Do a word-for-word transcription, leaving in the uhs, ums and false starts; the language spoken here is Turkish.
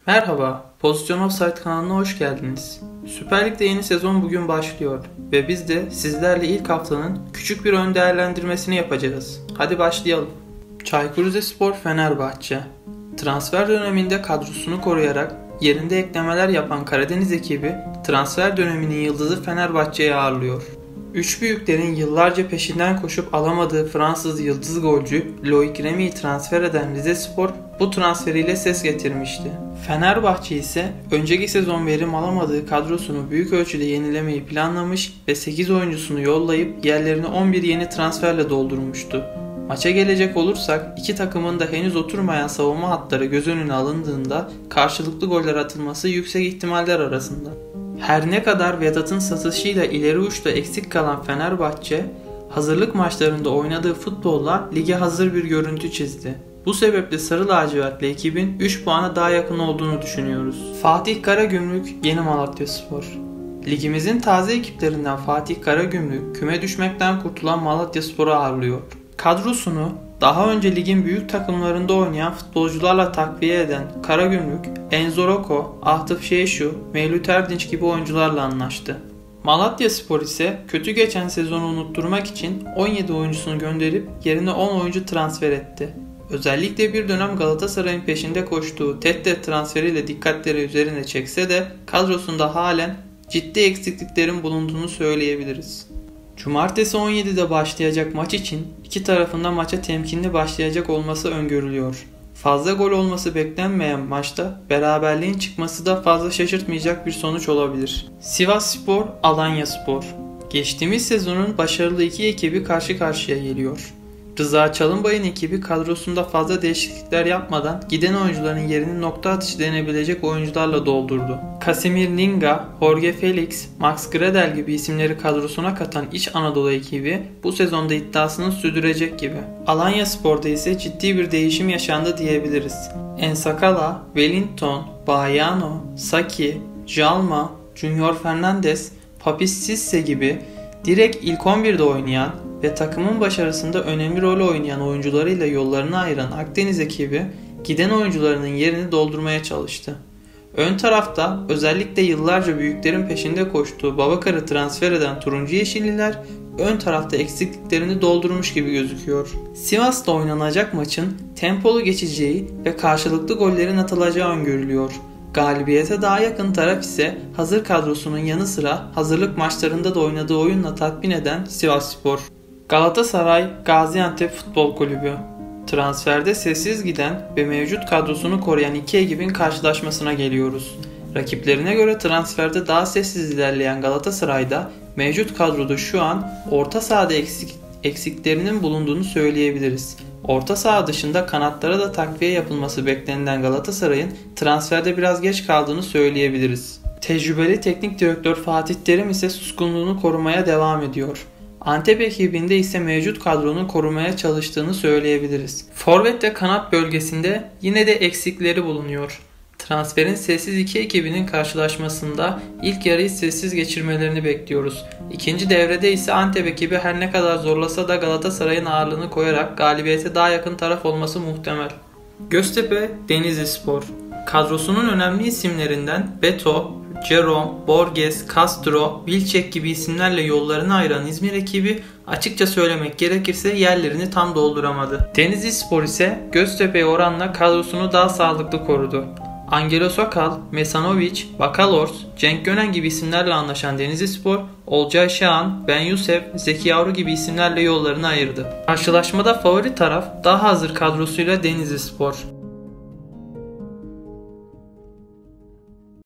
Merhaba, Pozisyon Offside kanalına hoş geldiniz. Süper Lig'de yeni sezon bugün başlıyor ve biz de sizlerle ilk haftanın küçük bir ön değerlendirmesini yapacağız. Hadi başlayalım. Çaykur Rizespor Fenerbahçe. Transfer döneminde kadrosunu koruyarak yerinde eklemeler yapan Karadeniz ekibi transfer döneminin yıldızı Fenerbahçe'yi ağırlıyor. Üç büyüklerin yıllarca peşinden koşup alamadığı Fransız yıldız golcü Loic Remy'yi transfer eden Rizespor bu transferiyle ses getirmişti. Fenerbahçe ise önceki sezon verim alamadığı kadrosunu büyük ölçüde yenilemeyi planlamış ve sekiz oyuncusunu yollayıp yerlerini on bir yeni transferle doldurmuştu. Maça gelecek olursak iki takımın da henüz oturmayan savunma hatları göz önüne alındığında karşılıklı goller atılması yüksek ihtimaller arasında. Her ne kadar Vedat'ın satışıyla ileri uçta eksik kalan Fenerbahçe, hazırlık maçlarında oynadığı futbolla lige hazır bir görüntü çizdi. Bu sebeple Sarı Lacivertli ekibin üç puana daha yakın olduğunu düşünüyoruz. Fatih Karagümrük Yeni Malatyaspor. Ligimizin taze ekiplerinden Fatih Karagümrük küme düşmekten kurtulan Malatyaspor'u ağırlıyor. Kadrosunu daha önce ligin büyük takımlarında oynayan futbolcularla takviye eden Karagümrük, Enzo Rocco, Ahtıf Şeşu, Mevlüt Erdinç gibi oyuncularla anlaştı. Malatyaspor ise kötü geçen sezonu unutturmak için on yedi oyuncusunu gönderip yerine on oyuncu transfer etti. Özellikle bir dönem Galatasaray'ın peşinde koştuğu Tete transferiyle dikkatleri üzerine çekse de kadrosunda halen ciddi eksikliklerin bulunduğunu söyleyebiliriz. Cumartesi on yedide başlayacak maç için iki tarafında maça temkinli başlayacak olması öngörülüyor. Fazla gol olması beklenmeyen maçta beraberliğin çıkması da fazla şaşırtmayacak bir sonuç olabilir. Sivasspor Alanyaspor. Geçtiğimiz sezonun başarılı iki ekibi karşı karşıya geliyor. Rıza Çalınbay'ın ekibi kadrosunda fazla değişiklikler yapmadan giden oyuncuların yerini nokta atışı denebilecek oyuncularla doldurdu. Casimir Ninga, Jorge Felix, Max Gradel gibi isimleri kadrosuna katan İç Anadolu ekibi bu sezonda iddiasını sürdürecek gibi. Alanyaspor'da ise ciddi bir değişim yaşandı diyebiliriz. Ensakala, Wellington, Bayano, Saki, Jalma, Junior Fernandez, Papis Cisse gibi direkt ilk on birde oynayan ve takımın başarısında önemli rol oynayan oyuncularıyla yollarını ayıran Akdeniz ekibi giden oyuncularının yerini doldurmaya çalıştı. Ön tarafta özellikle yıllarca büyüklerin peşinde koştuğu Babakar'ı transfer eden Turuncu Yeşilliler ön tarafta eksikliklerini doldurmuş gibi gözüküyor. Sivas'ta oynanacak maçın tempolu geçeceği ve karşılıklı gollerin atılacağı öngörülüyor. Galibiyete daha yakın taraf ise hazır kadrosunun yanı sıra hazırlık maçlarında da oynadığı oyunla tatmin eden Sivasspor. Galatasaray Gaziantep Futbol Kulübü. Transferde sessiz giden ve mevcut kadrosunu koruyan iki ekibin karşılaşmasına geliyoruz. Rakiplerine göre transferde daha sessiz ilerleyen Galatasaray'da mevcut kadroda şu an orta sahada eksik, eksiklerinin bulunduğunu söyleyebiliriz. Orta saha dışında kanatlara da takviye yapılması beklenilen Galatasaray'ın transferde biraz geç kaldığını söyleyebiliriz. Tecrübeli teknik direktör Fatih Terim ise suskunluğunu korumaya devam ediyor. Antep ekibinde ise mevcut kadronun korumaya çalıştığını söyleyebiliriz. Forvet ve kanat bölgesinde yine de eksikleri bulunuyor. Transferin sessiz iki ekibinin karşılaşmasında ilk yarıyı sessiz geçirmelerini bekliyoruz. İkinci devrede ise Antep ekibi her ne kadar zorlasa da Galatasaray'ın ağırlığını koyarak galibiyete daha yakın taraf olması muhtemel. Göztepe Denizlispor. Kadrosunun önemli isimlerinden Beto, Jerome, Borges, Castro, Vilcek gibi isimlerle yollarını ayıran İzmir ekibi açıkça söylemek gerekirse yerlerini tam dolduramadı. Denizlispor ise Göztepe'ye oranla kadrosunu daha sağlıklı korudu. Angelo Sokal, Mesanovic, Bakalors, Cenk Gönen gibi isimlerle anlaşan Denizlispor, Olcay Şahan, Ben Yusuf, Zeki Yavru gibi isimlerle yollarını ayırdı. Karşılaşmada favori taraf daha hazır kadrosuyla Denizlispor.